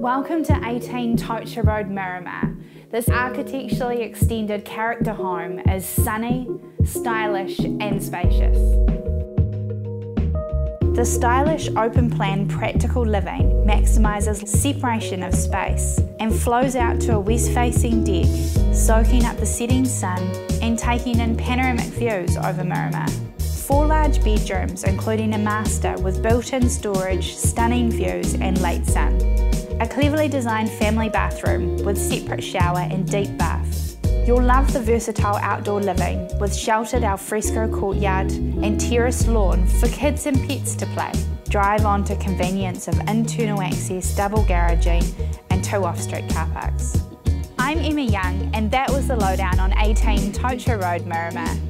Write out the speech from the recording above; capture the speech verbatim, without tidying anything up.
Welcome to eighteen Tocha Road, Miramar. This architecturally extended character home is sunny, stylish and spacious. The stylish open-plan practical living maximises separation of space and flows out to a west-facing deck, soaking up the setting sun and taking in panoramic views over Miramar. Four large bedrooms, including a master with built-in storage, stunning views and late sun. A cleverly designed family bathroom with separate shower and deep bath. You'll love the versatile outdoor living with sheltered alfresco courtyard and terraced lawn for kids and pets to play. Drive on to convenience of internal access, double garaging and two off-street car parks. I'm Emma Young and that was the lowdown on eighteen Tocha Road, Miramar.